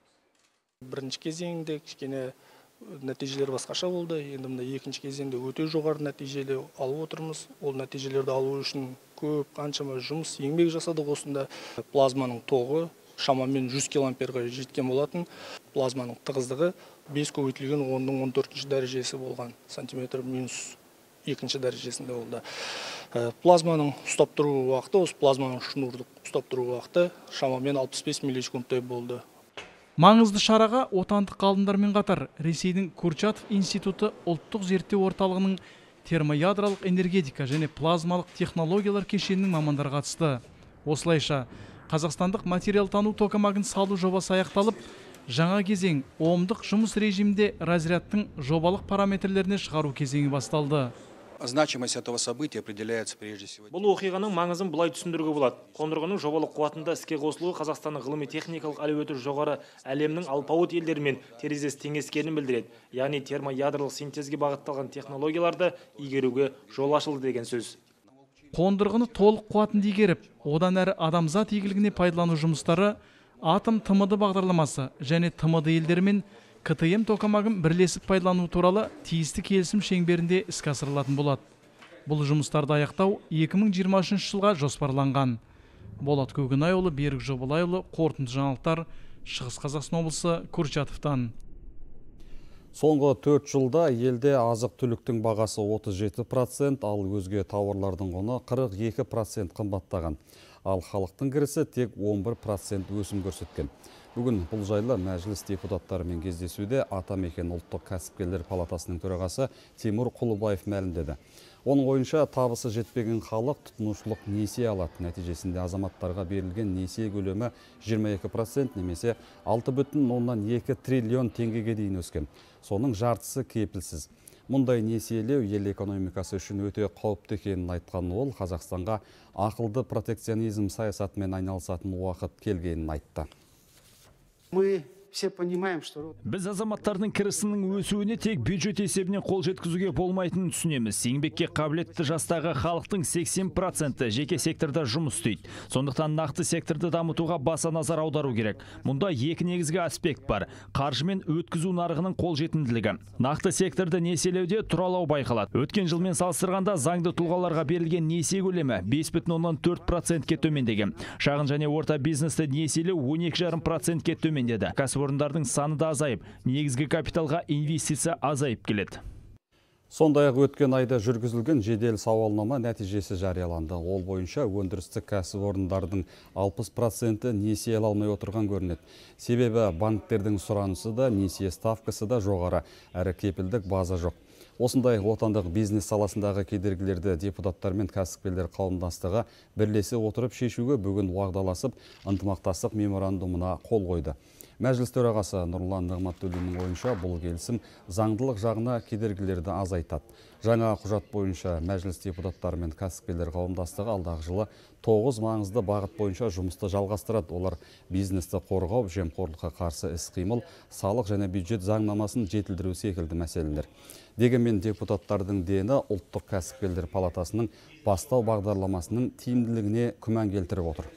Бірінші кезеңде кішкене нәтижелер басқаша болды. Енді мына екінші кезеңде өте жоғары нәтижелі алып отырмыз. Ол нәтижелерді алу үшін көп қаншама жұмыс, еңбек жасадық осында. Плазманың тоғы шамамен 100 килоамперға жеткен болатын. Плазманың тығыздығы 5 көбейтілген 10-14 дәрежесі болған. Сантиметр минус 2 дәрежесінде болды. Плазманың ұстап тұру уақыты, осы плазманың шнурдық ұстап тұру уақыты шамамен 65 миллисекундтай болды. Маңызды шараға отандық ғалымдармен қатар Ресейдің Курчатов институты ұлттық зерттеу орталығының термоядролық энергетика және плазмалық технологиялар кешенінің мамандары қатысты. Осылайша қазақстандық материалтану токамагын салу жобасы аяқталып, жаңа кезең омдық жұмыс режимде разрядтың жобалық параметрлеріне шығару кезеңі басталды. Значимость этого события определяется прежде всего. Бұл оқиғаның маңызын былай түсіндіруге болады. Қондырғының жобалық қуатында іске қосылуы Қазақстанның ғылыми-техникалық әлеуеті жоғары әлемнің алпауыт елдерімен терезесі теңескенін білдіреді. Яғни термоядролық синтезге бағытталған технологияларды игеруге жол ашылды деген сөз. Қондырғыны толық қуатында игеріп, одан әрі адамзат игілігіне пайдалану жұмыстары атом ТМД бағдарламасы және ТМД елдерімен КТМ токамагын бірлесіп пайдалану туралы тиісті келісім шеңберінде іске асырылатын болады. Бұл жұмыстарды аяқтау 2023 жылға жоспарланған. Болат Көкенайұлы, Берік Жобалайұлы, қорытынды жаңалықтар, Шығыс Қазақстан облысы, Курчатовтан. Соңғы 4 жылда елде азық-түліктің бағасы 37%, ал өзге тауарлардың құны 42% қымбаттаған. Ал халықтың кірісі тек 11% өсім көрсеткен. Бүгін бұл жайлы мәжіліс депутаттарымен кездесуде Атамекен ұлттық кәсіпкерлер палатасының төрағасы Тимур Құлыбаев мәлімдеді. Оның ойынша табысы жетпеген халық тұтынушылық несие алады. Нәтижесінде азаматтарға берілген несие көлемі 22% немесе 6,2 триллион теңгеге дейін өскен. Соның жартысы кепілсіз. Мұндай несиелеу ел экономикасы үшін өте қауіпті екенін айтқан ол, Қазақстанға ақылды протекционизм саясатымен айналысатын уақыт келгенін айтты. Біз азаматтардың кірісінің өсуіне тек бюджет есебінен қол жеткізуге болмайтынын түсінеміз. Еңбекке қабілетті жастағы халықтың 80% жеке секторда жұмыс істейді. Сондықтан нақты секторды дамытуға баса назар аудару керек. Мұнда екі негізгі аспект бар. Қаржы мен өткізу нарығының қолжетімділігі. Нақты секторды несиелеуде тұралау байқалады. Өткен жылмен салыстырғанда заңды тұлғаларға берілген несие көлемі 5,4%-ке төмендеген. Шағын және орта бизнесті несиелеу 12,5%-ке төмендеді. Кәсіпорындардың саны да азайып, негізгі капиталға инвестиция азайып келеді. Сондай-ақ өткен айда жүргізілген жедел сауалнама нәтижесі жарияланды. Ол бойынша өндірістік кәсіпорындардың 60% несие ала алмай отырған көрінеді. Себебі банктердің сұранысы да, несие ставкасы да жоғары, әрі кепілдік база жоқ. Осындай отандық бизнес саласындағы кедергілерді депутаттар мен кәсіпкерлер қауымдастығы бірлесе отырып шешуге бүгін уағдаласып, ынтымақтастық меморандумына қол қойды. Мәжіліс төрағасы Нұрлан Нығматуллиннің ойынша бұл келісім заңдылық жағына кедергілерді азайтады. Жаңа құжат бойынша мәжіліс депутаттары мен кәсіпкерлер қауымдастығы алдағы жылы 9 маңызды бағыт бойынша жұмысты жалғастырады. Олар бизнесті қорғау, жемқорлыққа қарсы іс-қимыл, салық және бюджет заңнамасын жетілдіру секілді мәселелер. Дегенмен депутаттардың дені ұлттық кәсіпкерлер палатасының бастау бағдарламасының тиімділігіне күмән келтіріп отыр.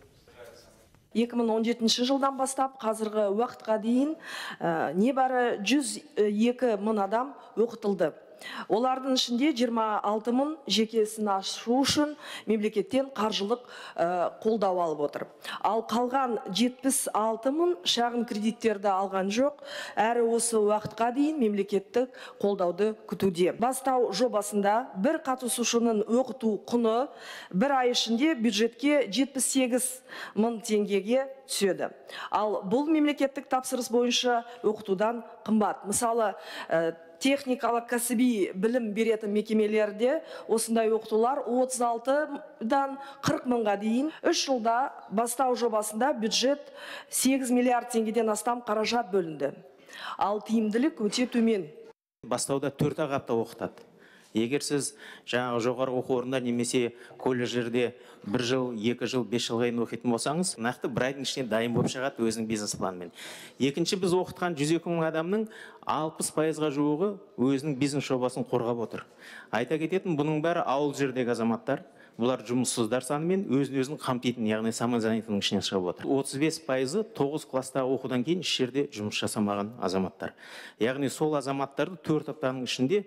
2017 жылдан бастап қазіргі уақытқа дейін небәрі 102 мың адам оқытылды. Олардың ішінде 26 мың жекесін ашу үшін мемлекеттен қаржылық қолдау алып отыр. Ал қалған 76 мың шағын кредиттерді алған жоқ, әрі осы уақытқа дейін мемлекеттік қолдауды күтуде. Бастау жобасында бір қатысушының оқыту құны бір ай ішінде бюджетке 78 мың теңгеге түседі. Ал бұл мемлекеттік тапсырыс бойынша оқытудан қымбат. Мысалы, техникалық кәсіби білім беретін мекемелерде осындай оқытулар 36-дан 40 мыңға дейін. 3 жылда бастау жобасында бюджет 8 миллиард теңгеден астам қаражат бөлінді. Ал тиімділік өте төмен. Бастауда 4 апта оқытады. Егер сіз жаңағы жоғары оқу орнында немесе колледжерде 1 жыл, 2 жыл, 5 жылға дейін оқитын болсаңыз, нақты бір айдың ішінде дайын болып шығады өзінің бизнес планымен. Екінші, біз оқытқан 102 мың адамның 60%-ға жуығы өзінің бизнес жобасын қорғап отыр. Айта кететін, бұның бәрі ауыл жердегі азаматтар. Бұлар жұмыссыздар санымен өзін қамтитын, яғни самозанятыйның ішінен шығып отыр. 35%-ы 9 класстағы оқудан кейін еш жерде жұмыс жасамаған азаматтар. Яғни сол азаматтарды 4 аптаның ішінде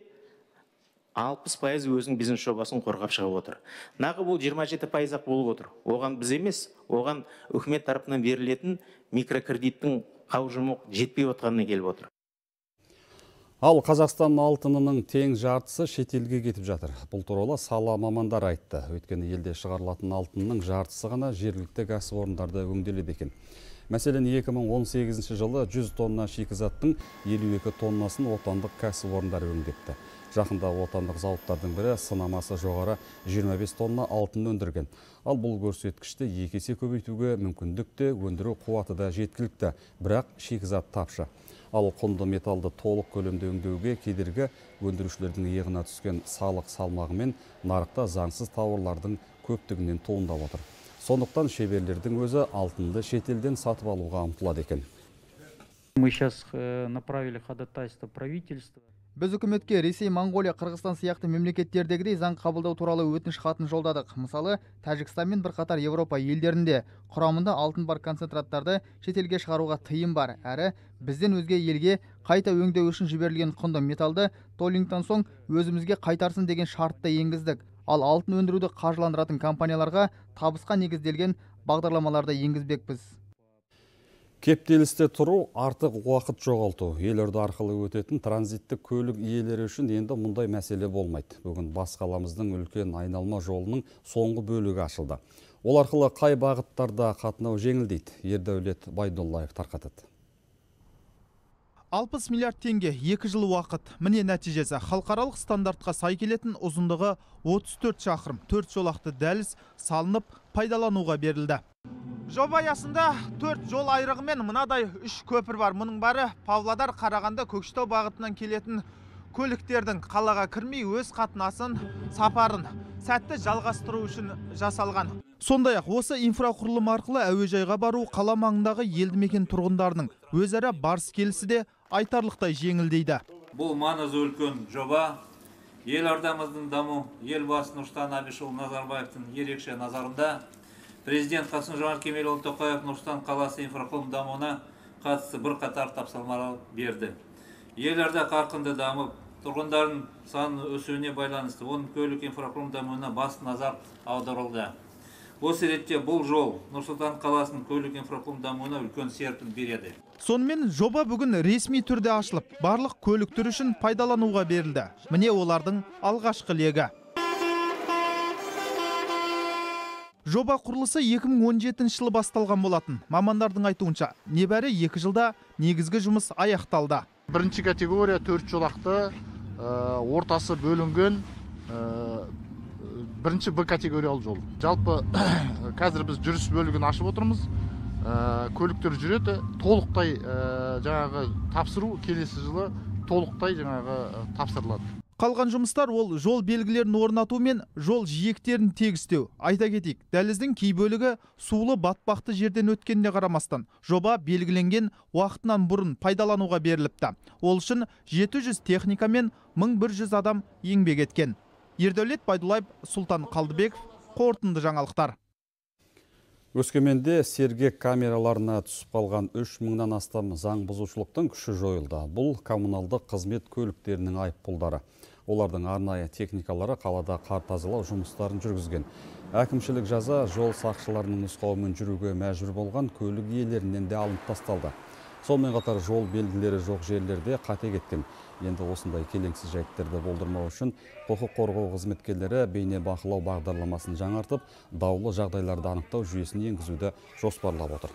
60% өзінің бизнес жобасын қорғап шығып отыр. Нағы бұл 27%-ақ болып отыр. Оған біз емес, оған үкімет тарапынан берілетін микрокредиттің қаужымық жетпей отқанына келіп отыр. Ал Қазақстан алтынының тең жартысы шетелге кетіп жатыр. Бұл туралы сала мамандар айтты. Өйткені елде шығарылатын алтынның жартысы ғана жергілікті кәсіпорындарда өңделеді екен. Мәселен, 2018 жылы 100 тонна шикізаттың 52 тоннасын отандық кәсіпорындар өңдепті. Жақында отандық зауыттардың бірі сынамасы жоғары 25 тонна алтын өндірген. Ал бұл көрсеткішті 2 есе көбейтуге мүмкіндік те, өндіру қуаты да жеткілікті, бірақ шикізат тапшы. Ал құнды металды толық көлемде өңдеуге кедергі өндірушілердің иығына түскен салық салмағы мен нарықта заңсыз тауарлардың көптігінен туындап отыр. Сондықтан шеберлердің өзі алтынды шетелден сатып алуға ұмтылады екен. Мы сейчас направили ходатайство правительства. Біз үкіметке Ресей, Моңғолия, Қырғызстан сияқты мемлекеттердегідей заң қабылдау туралы өтініш хатын жолдадық. Мысалы, Тәжікстан мен бірқатар Еуропа елдерінде құрамында алтын бар концентраттарды шетелге шығаруға тыйым бар. Әрі бізден өзге елге қайта өңдеу үшін жіберілген құнды металды толлингтан соң өзімізге қайтарсын деген шартты енгіздік. Ал алтын өндіруді қаржыландыратын компанияларға табысқа негізделген бағдарламаларды енгізбекпіз. Кептелісте тұру, артық уақыт жоғалту. Елорда арқылы өтетін транзиттік көлік иелері үшін енді мұндай мәселе болмайды. Бүгін бас қаламыздың үлкен айналма жолының соңғы бөлігі ашылды. Ол арқылы қай бағыттарда қатынау жеңілдейді? Ердәулет Байдуллаев тарқатады. 60 миллиард теңге 2 жыл уақыт. Міне нәтижесі. Халықаралық стандартқа сай келетін ұзындығы 34 шақырым 4 жолақты дәліз салынып пайдалануға берілді. Жоба аясында 4 жол айрығымен мынадай 3 көпір бар. Мұның бәрі Павлодар, Қарағанды, Көкшетау бағытынан келетін көліктердің қалаға кірмей өз қатынасын, сапарын сәтті жалғастыру үшін жасалған. Сондай-ақ осы инфрақұрылым арқылы әуежайға бару қала маңындағы елді мекен тұрғындарының өзара барыс келісі де айтарлықтай жеңілдейді. Бұл маңызы үлкен жоба. Елордамыздың даму елбасы Нұрсұлтан Әбішұлы Назарбаевтың ерекше назарында. Президент Қасым-Жомарт Кемелұлы Тоқаев Нұр-Сұлтан қаласы инфрақұрылым дамуына қатысты бірқатар тапсырмалар берді. Елорда қарқынды дамып, тұрғындардың саны өсуіне байланысты оның көлік инфрақұрылым дамуына басты назар аударылды. Осы ретте бұл жол Нұр-Сұлтан қаласының көлік инфрақұрылым дамуына үлкен серпін береді. Сонымен жоба бүгін ресми түрде ашылып, барлық көлік түрі үшін пайдалануға берілді. Міне олардың алғашқы легі. Жоба құрылысы 2017 жылы басталған болатын. Мамандардың айтуынша, небәрі 2 жылда негізгі жұмыс аяқталды. Бірінші категория 4 жолақты, ортасы бөлінген бірінші Б категориялы жол. Жалпы қазір біз жүріс бөлігін ашып отырмыз. Көліктер жүреді, толықтай жаңағы тапсыру келесі жылы толықтай жаңағы тапсырылады. Қалған жұмыстар ол жол белгілерін орнату мен жол жиектерін тегістеу. Айта кетейік, дәліздің кей бөлігі сулы батпақты жерден өткеніне қарамастан, жоба белгіленген уақытынан бұрын пайдалануға беріліпті. Ол үшін 700 техника мен 1100 адам еңбек еткен. Ердәулет Байдуллаев, Сұлтан Қалдыбеков, қорытынды жаңалықтар. Өскеменде сергек камераларына түсіп қалған 3000-нан астам заң бұзушылықтың күші жойылды. Бұл коммуналдық қызмет көліктерінің айыппұлдары. Олардың арнайы техникалары қалада қар тазалау жұмыстарын жүргізген. Әкімшілік жаза жол сақшыларының нұсқауымен жүруге мәжбүр болған көлік иелерінен де алынып тасталды. Сонымен қатар жол белгілері жоқ жерлерде қате кеткен. Енді осындай келеңсіз жайттарды болдырмау үшін құқық қорғау қызметкерлері бейне бақылау бағдарламасын жаңартып, даулы жағдайларды анықтау жүйесін енгізуді жоспарлап отыр.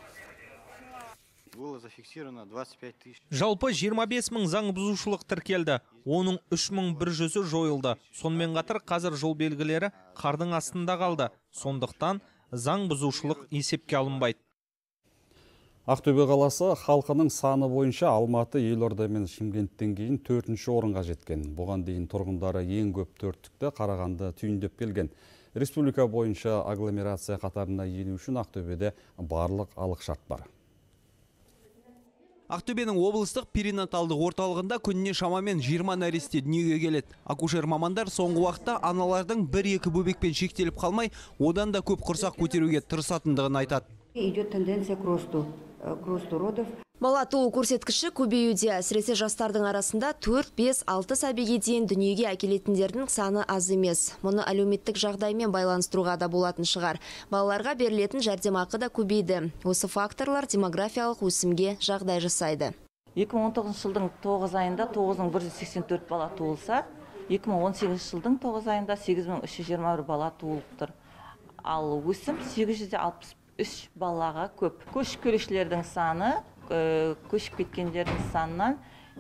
Жалпы 25 мың заң бұзушылық тіркелді. Оның 3100-і жойылды. Сонымен қатар қазір жол белгілері қардың астында қалды. Сондықтан заң бұзушылық есепке алынбайды. Ақтөбе қаласы халқының саны бойынша Алматы, Елорда мен Шымкенттен кейін 4-ші орынға жеткен. Бұған дейін тұрғындары ең көп 4-тікті Қарағанды түйіндеп келген. Республика бойынша агломерация қатарына ену үшін Ақтөбеде барлық алғышарт бар. Ақтөбенің облыстық перинаталдық орталығында күніне шамамен 20 нәресте дүниеге келеді. Акушер мамандар соңғы уақытта аналардың 1-2 бөбекпен шектеліп қалмай, одан да көп құрсақ көтеруге тырысатындығын айтады. Идет тенденция к росту родов. Бала туу көрсеткіші көбеюде. Әсіресе жастардың арасында 4-5-6 сәбиге дейін дүниеге әкелетіндердің саны аз емес. Мұны әлеуметтік жағдаймен байланыстыруға да болатын шығар. Балаларға берілетін жәрдемақы да көбейді. Осы факторлар демографиялық өсімге жағдай жасайды. 2019 жылдың 9 айында 9184 бала туылса, 2018 жылдың 9 айында 8321 бала туылып тұр. Ал өсім 863 балаға көп. Көшіп келушілердің саны, көшіп кеткендердің санынан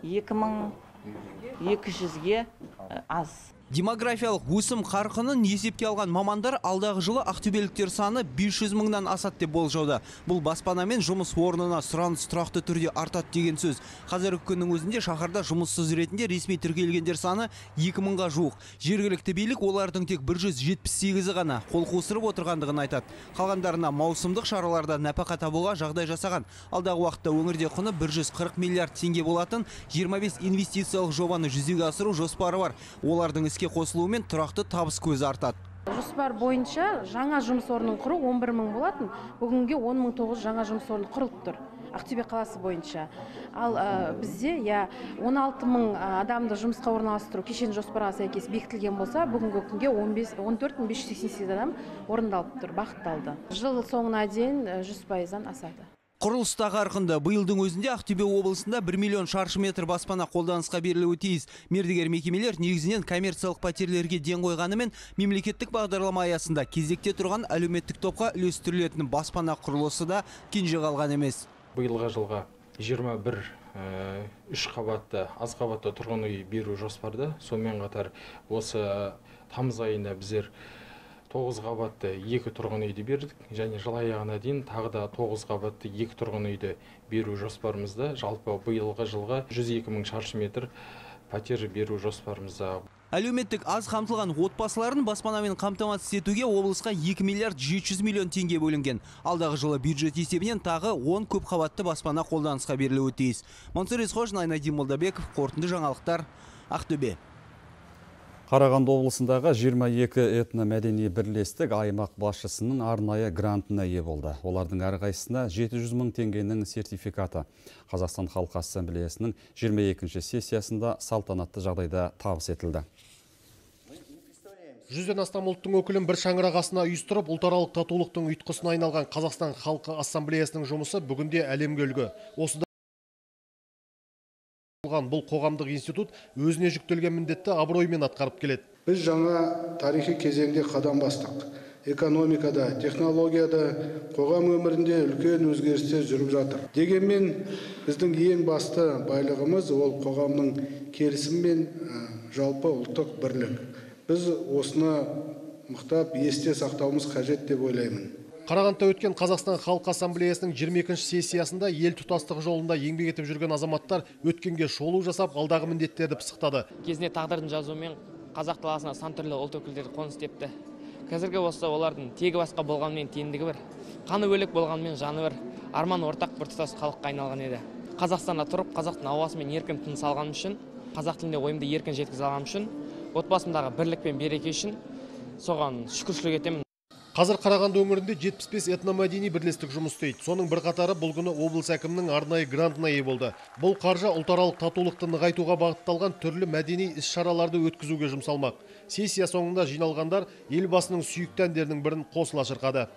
2200-ге аз. Демографиялық өсім қарқынын есепке алған мамандар алдағы жылы ақтөбеліктер саны 500 мыңнан асады деп болжауда. Бұл баспанамен жұмыс орнына сұраныс тұрақты түрде артады деген сөз. Қазіргі күннің өзінде шаһарда жұмыссыз ретінде ресми тіркелгендер саны 2000-ға жуық. Жергілікті билік олардың тек 178-і ғана қол қусырып отырғандығын айтады. Қалғандарына маусымдық шараларда нәпақа табуға жағдай жасаған. Алдағы уақытта өңірде құны 140 миллиард теңге болатын 25 инвестициялық жобаны жүзеге асыру жоспары бар. Олардың іске қосылуымен тұрақты табыс көзі артады. Жоспар бойынша жаңа жұмыс орнын құру 11 мың болатын. Бүгінге 10.900 жаңа жұмыс орны құрылып тұр. Ақтөбе қаласы бойынша. Ал бізде 16 мың адамды жұмысқа орналастыру кешен жоспарға сәйкес бекітілген болса, бүгінгі күнге 14588 адам орындалып тұр, бағытталды. Жыл соңына дейін 100%-дан асады. Құрылыста қарқынды. Биылдың өзінде Ақтөбе облысында 1 миллион шаршы метр баспана қолданысқа берілуі тиіс. Мердігер мекемелер негізінен коммерциялық пәтерлерге ден қойғанымен, мемлекеттік бағдарлама аясында кезекте тұрған әлеуметтік топқа үлестірілетін баспана құрылысы да кенже қалған емес. Биылғы жылға 21 үш қабатты, аз қабатты тұрғын үй беру жоспарда. Сонымен қатар осы тамыз айында біздер 9 қабатты 2 тұрғын үйді бердік, және жыл аяғына дейін тағы да 9 қабатты 2 тұрғын үйді беру жоспарымызда. Жалпы биылғы жылға 102 мың шаршы метр пәтер беру жоспарымызда. Әлеуметтік аз қамтылған отбасыларын баспанамен қамтамасыз етуге облысқа 2 миллиард 700 миллион теңге бөлінген. Алдағы жылы бюджет есебінен тағы 10 көп қабатты баспана қолданысқа берілуі тиіс. Мансұр Есқожин, Айнадин Молдабеков, қорытынды жаңалықтар, Ақтөбе. Қарағанды облысындағы 22 этно-мәдени бірлестік аймақ басшысының арнайы грантына ие болды. Олардың әрқайсысына 700 мың теңгенің сертификаты Қазақстан Халқы Ассамблеясының 22-ші сессиясында салтанатты жағдайда табыс етілді. 100-ден астам ұлттың өкілін бір шаңырақ астына үйістіріп, ұлтаралық татулықтың ұйытқысына айналған Қазақстан Халқы Ассамблеясының жұмысы бүгінде әлемге үлгі. Осыда бұл қоғамдық институт өзіне жүктелген міндетті абыроймен атқарып келеді. Біз жаңа тарихи кезеңде қадам бастық. Экономикада, технологияда, қоғам өмірінде үлкен өзгерістер жүріп жатыр. Дегенмен біздің ең басты байлығымыз ол қоғамның келісімі мен жалпы ұлттық бірлік. Біз осыны мықтап есте сақтауымыз қажет деп ойлаймын. Қарағандыда өткен Қазақстан Халқы Ассамблеясының 22-ші сессиясында ел тұтастығы жолында еңбек етіп жүрген азаматтар өткенге шолу жасап, алдағы міндеттерді пысықтады. Кезінде тағдырдың жазуымен қазақ даласына сан түрлі ұлт өкілдері қоныс тепті. Қазіргі болса олардың тегі басқа болғанмен теңдігі бір, қаны бөлек болғанмен жаны бір, арман ортақ бір тұтас халыққа айналған еді. Қазақстанда тұрып, қазақтың ауасымен еркін тыныс алғаным үшін, қазақ тілінде ойымды еркін жеткізе алғаным үшін, отбасымдағы бірлік пен береке үшін соған шүкіршілік етемін. Қазір Қарағанды өңірінде 75 этномәдени бірлестік жұмыс істейді. Соның бірқатары бұл күні облыс әкімінің арнайы грантына ие болды. Бұл қаржы ұлтаралық татулықты нығайтуға бағытталған түрлі мәдени іс-шараларды өткізуге жұмсалмақ. Сессия соңында жиналғандар елбасының сүйікті әндерінің бірін қосыла шырқады.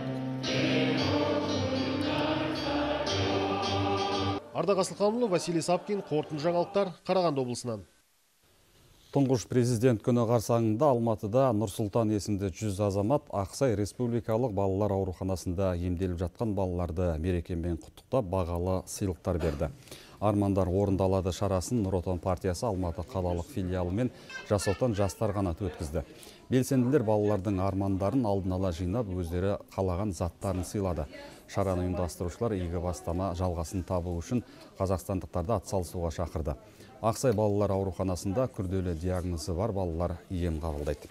Ардақ Асылханұлы, Василий Сапкин, қорытынды жаңалықтар, Қарағанды облысынан. Тұңғыш президент күні қарсаңында Алматыда Нұрсұлтан есімді 100 азамат Ақсай республикалық балалар ауруханасында емделіп жатқан балаларды мерекемен құттықтап бағалы сыйлықтар берді. Армандар орындалады шарасын Нұр Отан партиясы Алматы қалалық филиалы мен Жас отан жастар қанаты өткізді. Белсенділер балалардың армандарын алдын ала жинап, өздері қалаған заттарын сыйлады. Шараны ұйымдастырушылар игі бастама жалғасын табу үшін қазақстандықтарды атсалысуға шақырды. Ақсай балалар ауруханасында күрделі диагнозы бар балалар ем қабылдайды.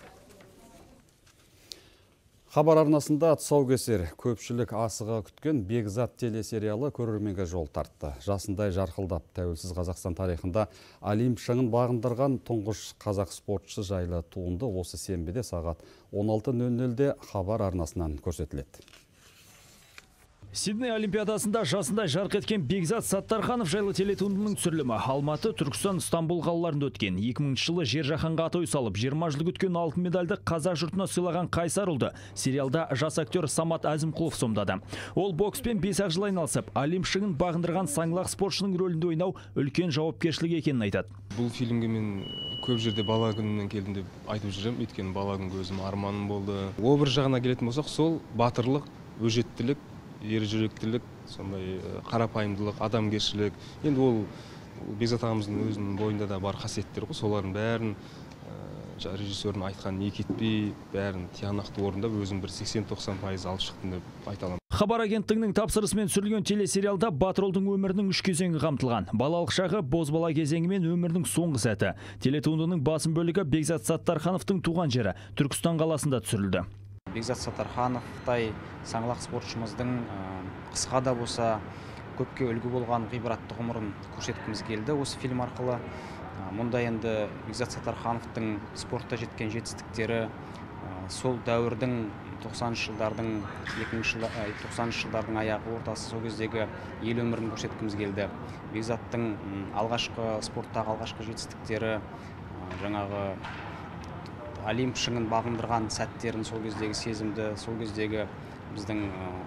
Хабар арнасында тұсаукесер, көпшілік асыға күткен Бекзат телесериалы көрерменге жол тартты. Жасындай жарқылдап, тәуелсіз Қазақстан тарихында Олимп шыңын бағындырған тұңғыш қазақ спортшысы жайлы туынды осы сенбіде сағат 16:00-де хабар арнасынан көрсетіледі. Сидней олимпиадасында жасындай жарқ еткен Бекзат Саттарханов жайлы телетуындының түсірілімі Алматы, Түркістан, Стамбул қалаларында өткен. 2000 жылы жер жаһанға атой салып, 20 жыл күткен алтын медальды қазақ жұртына сыйлаған Қайсар ұлды сериалда жас актер Самат Әзімқұлов сомдады. Ол бокспен 5 жыл айналысып, Олимп шыңын бағындырған саңлақ спортшының рөлінде ойнау үлкен жауапкершілік екенін айтады. Бұл фильмге мен көп жерде бала күнінен келдім деп айтып жүрем, өйткені бала күнгі өзім арманым болды. Образ жағына келетін болсақ, сол батырлық, өжеттілік, ержүректілік, сондай қарапайымдылық, адамгершілік. Енді ол Бекзат ағамыздың өзінің бойында да бар қасиеттер ғой. Солардың бәрін режиссердің айтқанын екі етпей, бәрін тиянақты орындап, өзім бір 80-90% алып шықтым деп айта аламын. Хабар агенттігінің тапсырысымен түсірілген телесериалда батырдың өмірінің 3 кезеңі қамтылған. Балалық шағы, бозбала кезеңі мен өмірінің соңғы сәті. Телетуындының басым бөлігі Бекзат Саттархановтың туған жері Түркістан қаласында түсірілді. Бекзат Саттархановтай саңлақ спортшымыздың қысқа да болса көпке үлгі болған ғибратты ғұмырын көрсеткіміз келді осы фильм арқылы. Мұнда енді Бекзат Саттархановтың спортта жеткен жетістіктері, сол дәуірдің 90-шы жылдардың 90-шы жылдардың аяғы ортасы сол кездегі ел өмірін көрсеткіміз келді. Бекзаттың спорттағы алғашқы жетістіктері, жаңағы Олимп шыңын бағындырған сәттерін, сол кездегі сезімді, сол кездегі біздің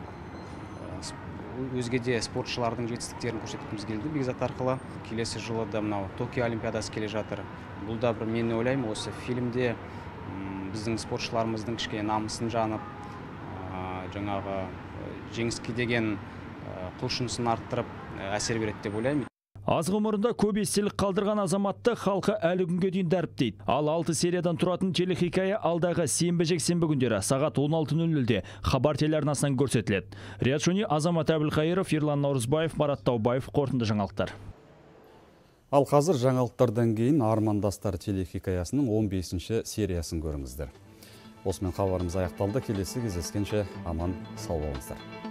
өзге де спортшылардың жетістіктерін көрсеткіміз келді Бекзат арқылы. Келесі жылы да мынау Токио олимпиадасы келе жатыр. Бұл да бір мен ойлаймын, осы фильмде біздің спортшыларымыздың кішкене намысын жанып, жаңағы жеңіске деген құлшынысын арттырып әсер береді деп ойлаймын. Аз ғұмырында көп естелік қалдырған азаматты халқы әлі күнге дейін дәріптейді. Ал 6 сериядан тұратын телехикая алдағы сенбі-жексенбі күндері сағат 16:00-де хабар телеарнасынан көрсетіледі. Риат Шони, Азамат Әбілқайыров, Ерлан Наурызбаев, Марат Таубаев, қорытынды жаңалықтар. Ал қазір жаңалықтардан кейін Армандастар телехикаясының 15-ші сериясын көріңіздер. Осымен хабарымыз аяқталды. Келесі кездескенше аман сау болыңыздар.